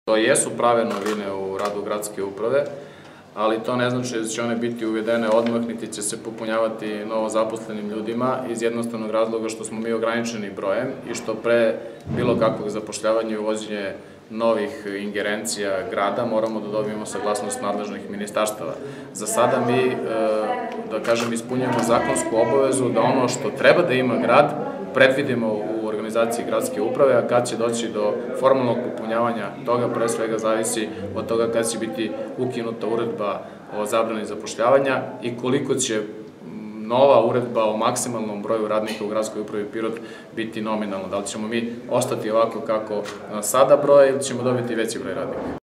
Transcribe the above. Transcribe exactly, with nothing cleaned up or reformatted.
To jesu prave novine u radu gradske uprave, ali to ne znači da će one biti uvedene odmah, niti će se popunjavati novo zaposlenim ljudima iz jednostavnog razloga što smo mi ograničeni brojem i što pre bilo kakvog zapošljavanja i uvođenje novih ingerencija grada moramo da dobijemo saglasnost nadležnih ministarstava. Za sada mi, da kažem, ispunjamo zakonsku obavezu da ono što treba da ima grad predvidimo u organizaciji gradske uprave, a kad će doći do formalnog popunjavanja toga, pre svega zavisi od toga kad će biti ukinuta uredba o zabrani zapošljavanja i koliko će nova uredba o maksimalnom broju radnika u gradskoj upravi Pirot biti nominalno. Da li ćemo mi ostati ovako kako sada broje ili ćemo dobiti veći broj radnika?